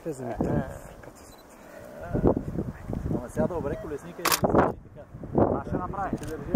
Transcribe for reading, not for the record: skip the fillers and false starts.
за метра. Ама сега добре колесника и така. Това ще направи. Ще държи.